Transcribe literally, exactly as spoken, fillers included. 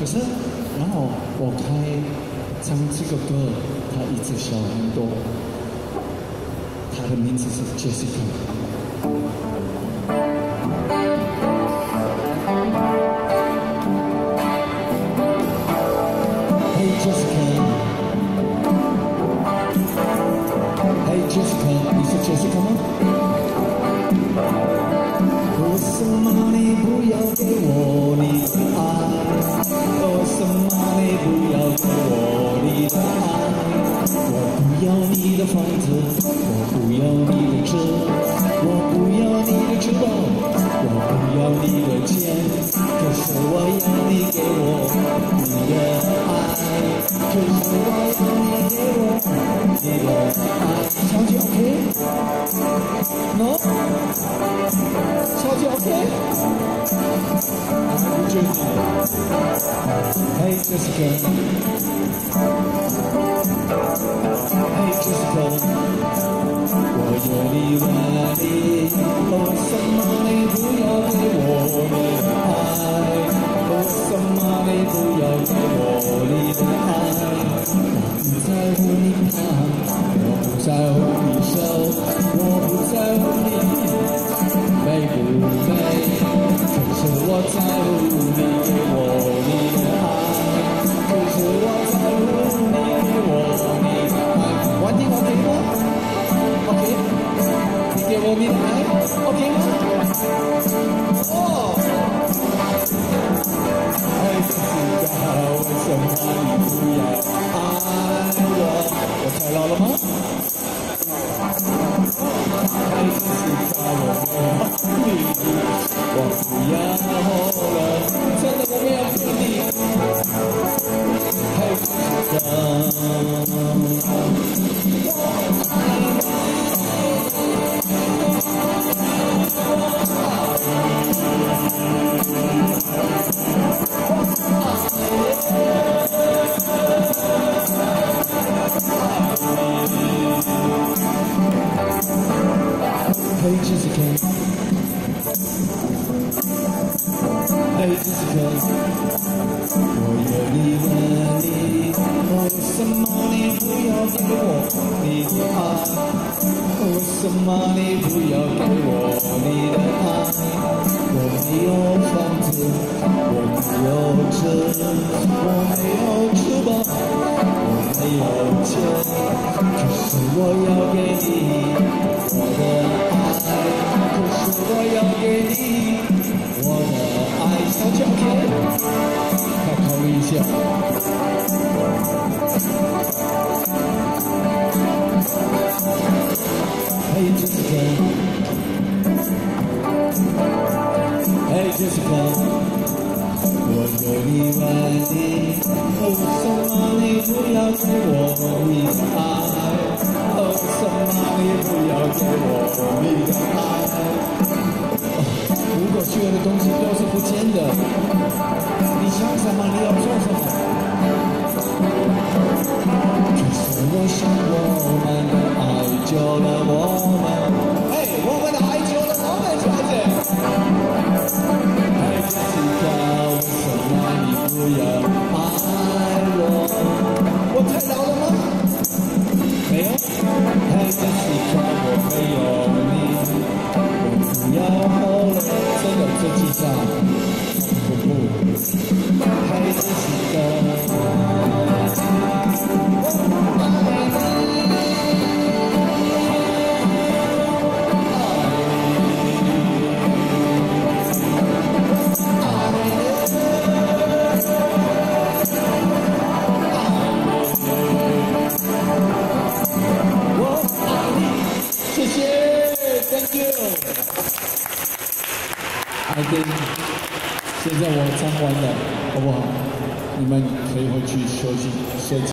可是，然后我开唱这个歌，他一直小很多。他的名字是 Jessica。Hey Jessica。Hey Jessica， 你是 Jessica 吗？为什么你不要给我你的爱？为什么你不要给我你的爱？我不要你的房子，我不要你的车，我不要你的珠宝，我不要你的钱，可是我要你给我你的爱，可是我要你给我你的爱。超级 OK？No？ 超级 OK？ 不觉得 ？Hey Jessica。Hey Jessica， 我有你问你，为什么你不要给我你的爱？为什么你不要给我你的爱？我不在乎你胖，我不在乎你瘦，我不在乎你美不美，可是我在乎你给我你的爱，可是我在乎你给我你的爱。玩定 OK 吗 ？OK， 你给我你的爱 OK 吗？哦。哎，知道为什么你不要爱我？我太老了吗？哎，知道我没有你，我不要了，真的我没有骗你。哎，知道。Hey Jessica， Hey Jessica， 我有你问你，为什么你不要给我你的爱？为什么你不要给我你的爱？我没有房子，我没有车，我没有珠宝，我没有钱，可是我要给你我的爱。可是我要给你我的爱，小姐 OK？ 再考虑一下。Hey Jessica， Hey Jessica， 我有你问你，为什么你不要给我你的爱？为什么你不要给我你的爱？如果所有的东西都是不见的，你想什么？你要做什么？可是我想我们的爱救了我们，哎，我们的爱救了我们，小姐。哎，知道为什么你不要爱我？我太老了吗？没有。哎，知道我没有你，我不要后了。真的，这几下不不，还是是的。我爱你，谢谢 ，Thank you。I think 现在我唱完了，好不好？你们可以回去休息休息。